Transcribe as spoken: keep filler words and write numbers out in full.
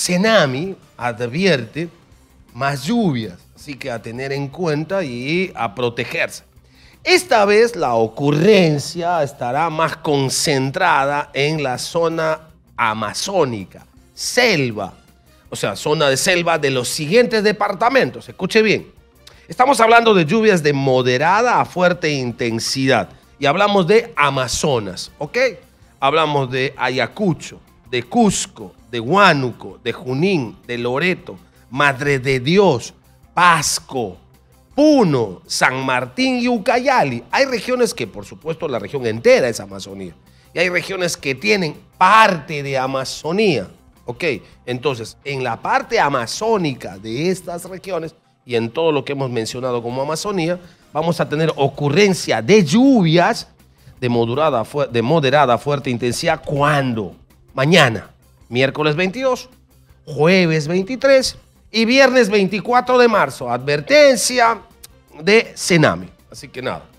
Cenami advierte más lluvias, así que a tener en cuenta y a protegerse. Esta vez la ocurrencia estará más concentrada en la zona amazónica, selva, o sea, zona de selva de los siguientes departamentos. Escuche bien, estamos hablando de lluvias de moderada a fuerte intensidad y hablamos de Amazonas, ¿ok? Hablamos de Ayacucho, de Cusco, de Huánuco, de Junín, de Loreto, Madre de Dios, Pasco, Puno, San Martín y Ucayali. Hay regiones que, por supuesto, la región entera es Amazonía. Y hay regiones que tienen parte de Amazonía. ¿Ok? Entonces, en la parte amazónica de estas regiones y en todo lo que hemos mencionado como Amazonía, vamos a tener ocurrencia de lluvias de moderada, de moderada a fuerte intensidad. ¿Cuándo? Mañana, miércoles veintidós, jueves veintitrés y viernes veinticuatro de marzo. Advertencia de Cenami. Así que nada.